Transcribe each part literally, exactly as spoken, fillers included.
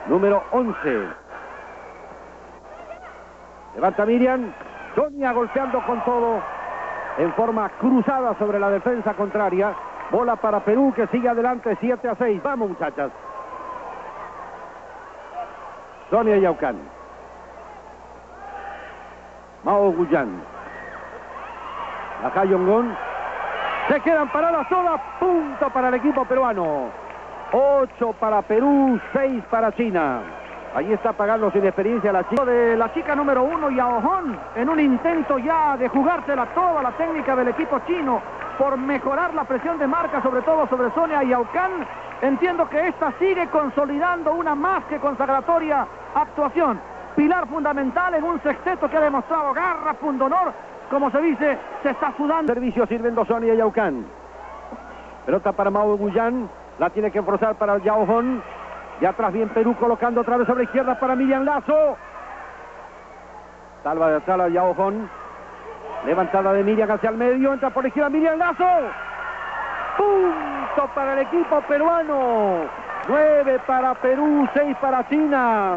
número once. Levanta Miriam. Sonia golpeando con todo en forma cruzada sobre la defensa contraria. Bola para Perú, que sigue adelante, siete a seis. Vamos, muchachas. Sonia Yaucán. Mao Guyan. La Hayongon. Se quedan paradas todas. Punto para el equipo peruano. ocho para Perú, seis para China. Ahí está pagando sin experiencia la chica. De la chica número uno, Yao Hon, en un intento ya de jugársela toda la técnica del equipo chino por mejorar la presión de marca, sobre todo sobre Sonia Yaucán. Entiendo que esta sigue consolidando una más que consagratoria actuación. Pilar fundamental en un sexteto que ha demostrado garra, pundonor. Como se dice, se está sudando. Servicio sirviendo Sonia Yaucán. Pelota para Mao Guyan. La tiene que forzar para Yao Hon. Y atrás bien Perú colocando otra vez sobre la izquierda para Miriam Lazo. Salva de atrás a Yao Hon. Levantada de Miriam hacia el medio. Entra por la izquierda Miriam Lazo. Punto para el equipo peruano. nueve para Perú, seis para China.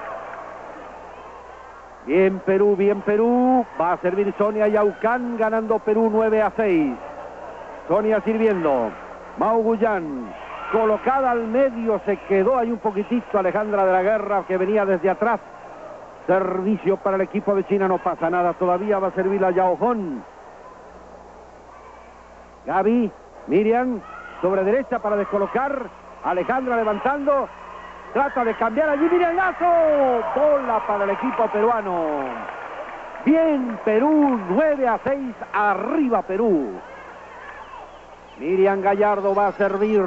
Bien Perú, bien Perú. Va a servir Sonia Yaucán, ganando Perú nueve a seis. Sonia sirviendo. Mao Guyan. Colocada al medio, se quedó ahí un poquitito Alejandra de la Guerra, que venía desde atrás. Servicio para el equipo de China, no pasa nada. Todavía va a servir a Yao Hon. Gaby, Miriam, sobre derecha para descolocar. Alejandra levantando. Trata de cambiar allí, Miriam Lazo. Bola para el equipo peruano. Bien Perú, nueve a seis, arriba Perú. Miriam Gallardo va a servir.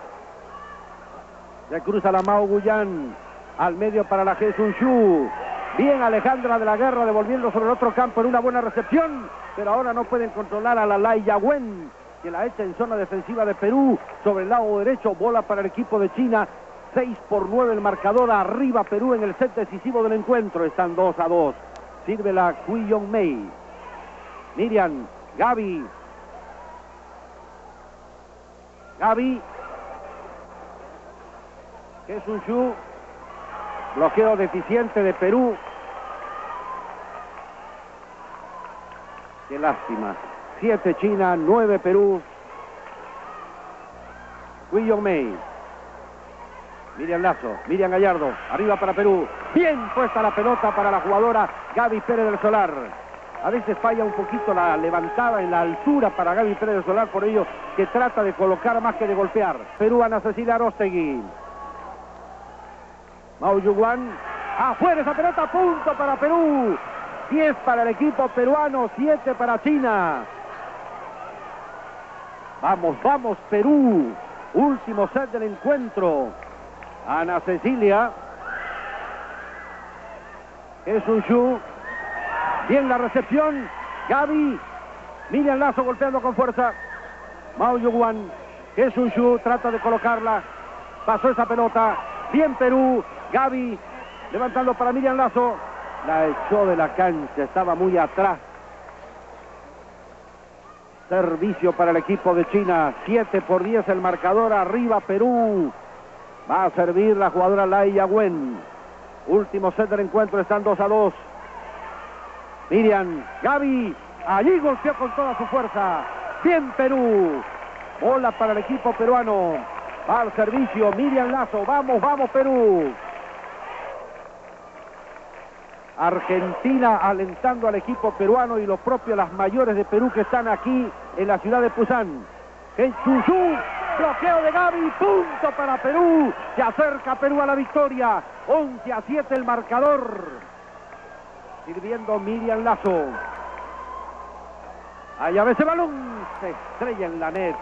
Se cruza la Mao Guyan. Al medio para la He Sun-Shu. Bien Alejandra de la Guerra devolviendo sobre el otro campo en una buena recepción. Pero ahora no pueden controlar a la Lai Yagüen, que la echa en zona defensiva de Perú. Sobre el lado derecho, bola para el equipo de China. seis por nueve el marcador. Arriba Perú en el set decisivo del encuentro. Están dos a dos. Sirve la Kui Yong Mei. Miriam, Gaby. Gaby. He Sun-Shu. Bloqueo deficiente de Perú. Qué lástima. siete China, nueve Perú. Kui Yong Mei. Miriam Lazo, Miriam Gallardo, arriba para Perú. Bien puesta la pelota para la jugadora Gaby Pérez del Solar. A veces falla un poquito la levantada en la altura para Gaby Pérez del Solar, por ello que trata de colocar más que de golpear. Perú, Ana Cecilia Arostegui. Mao Yuguan. Afuera esa pelota, punto para Perú. diez para el equipo peruano, siete para China. Vamos, vamos Perú. Último set del encuentro. Ana Cecilia. He Sun-Shu. Bien la recepción. Gaby. Miriam Lazo golpeando con fuerza. Mao Yuguan. He Sun-Shu trata de colocarla. Pasó esa pelota. Bien Perú. Gaby levantando para Miriam Lazo. La echó de la cancha. Estaba muy atrás. Servicio para el equipo de China. siete por diez el marcador. Arriba Perú. Va a servir la jugadora Lai Yagüen. Último set del encuentro, están dos a dos. Miriam, Gaby, allí golpeó con toda su fuerza. Bien Perú. Bola para el equipo peruano. Va al servicio Miriam Lazo. Vamos, vamos Perú. Argentina alentando al equipo peruano y los propios las mayores de Perú que están aquí en la ciudad de Pusan. En Chuzú. Bloqueo de Gaby, punto para Perú. Se acerca Perú a la victoria. once a siete el marcador. Sirviendo Miriam Lazo. Allá ve ese balón. Se estrella en la net.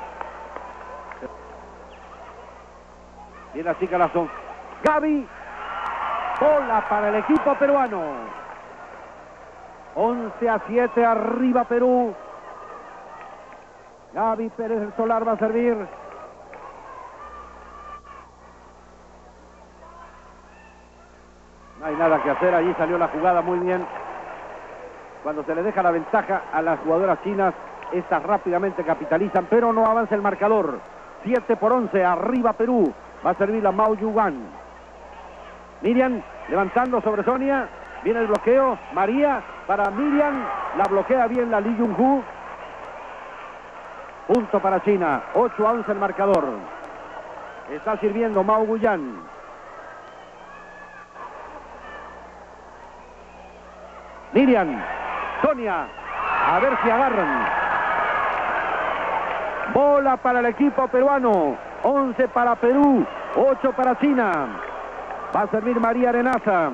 Bien la chica Lazo. Gaby. Bola para el equipo peruano. once a siete arriba Perú. Gaby Pérez del Solar va a servir. No hay nada que hacer, allí salió la jugada muy bien. Cuando se le deja la ventaja a las jugadoras chinas, estas rápidamente capitalizan, pero no avanza el marcador. siete por once, arriba Perú. Va a servir la Mao Yuguan. Miriam levantando sobre Sonia. Viene el bloqueo. María para Miriam. La bloquea bien la Lee Jung-Woo. Punto para China. ocho a once el marcador. Está sirviendo Mao Guyan. Miriam. Sonia. A ver si agarran. Bola para el equipo peruano. once para Perú. ocho para China. Va a servir María Arenaza.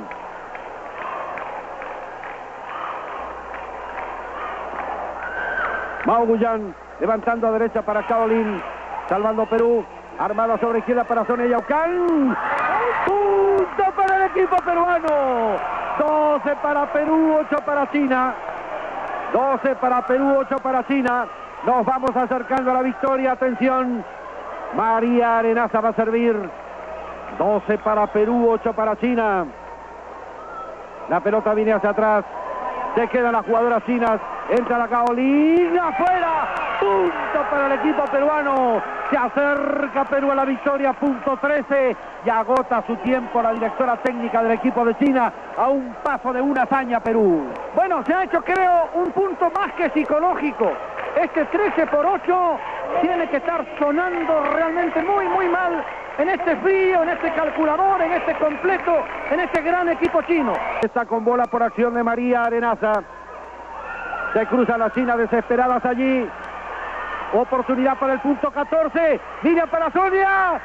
Mao Guyan levantando a derecha para Caroline. Salvando Perú. Armada sobre izquierda para Sonia Yaucán. Punto para el equipo peruano. doce para Perú, ocho para China. doce para Perú, ocho para China. Nos vamos acercando a la victoria. Atención. María Arenaza va a servir. doce para Perú, ocho para China. La pelota viene hacia atrás. Se quedan las jugadoras chinas. Entra la Caolina. ¡Afuera! Punto para el equipo peruano. Se acerca Perú a la victoria. Punto trece. Y agota su tiempo la directora técnica del equipo de China. A un paso de una hazaña Perú. Bueno, se ha hecho, creo, un punto más que psicológico. Este trece por ocho tiene que estar sonando realmente muy, muy mal en este frío, en este calculador, en este completo, en este gran equipo chino. Está con bola por acción de María Arenaza. Se cruzan las chinas desesperadas allí. Oportunidad para el punto catorce. Mira para Sonia.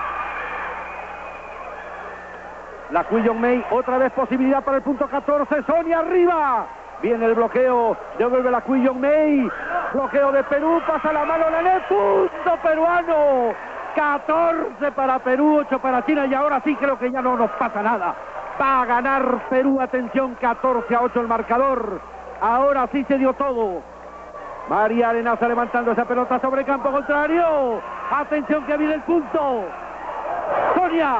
La Kui Young-May. Otra vez posibilidad para el punto catorce. Sonia arriba. Viene el bloqueo. Devuelve la Kui Young-May. Bloqueo de Perú. Pasa la mano la net. Punto peruano. catorce para Perú, ocho para China. Y ahora sí creo que ya no nos pasa nada. Va a ganar Perú. Atención, catorce a ocho el marcador. Ahora sí se dio todo. María Arenaza levantando esa pelota sobre el campo contrario. Atención que viene el punto. Sonia.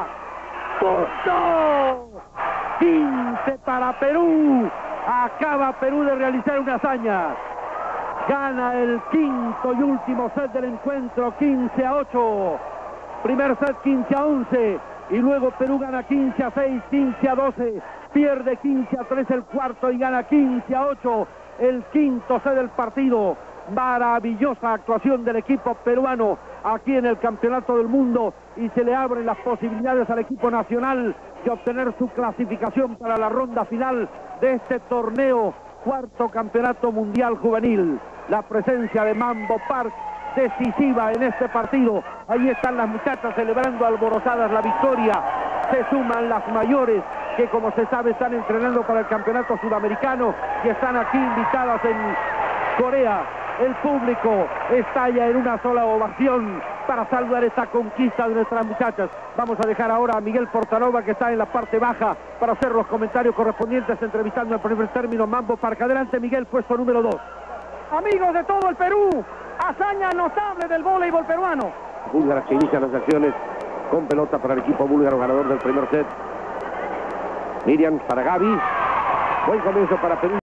Punto. quince para Perú. Acaba Perú de realizar una hazaña. Gana el quinto y último set del encuentro, quince a ocho. Primer set quince a once. Y luego Perú gana quince a seis, quince a doce. Pierde quince a tres el cuarto y gana quince a ocho el quinto set del partido. Maravillosa actuación del equipo peruano aquí en el Campeonato del Mundo. Y se le abren las posibilidades al equipo nacional de obtener su clasificación para la ronda final de este torneo. Cuarto Campeonato Mundial Juvenil. La presencia de Mambo Park decisiva en este partido. Ahí están las muchachas celebrando alborozadas la victoria. Se suman las mayores que, como se sabe, están entrenando para el Campeonato Sudamericano y están aquí invitadas en Corea. El público estalla en una sola ovación para saludar esta conquista de nuestras muchachas. Vamos a dejar ahora a Miguel Portanova, que está en la parte baja, para hacer los comentarios correspondientes, entrevistando en primer término Mambo Park. Adelante, Miguel, puesto número dos. Amigos de todo el Perú, hazaña notable del voleibol peruano. Búlgaras que inician las acciones con pelota para el equipo búlgaro, ganador del primer set. Miriam para Gaby. Buen comienzo para Perú.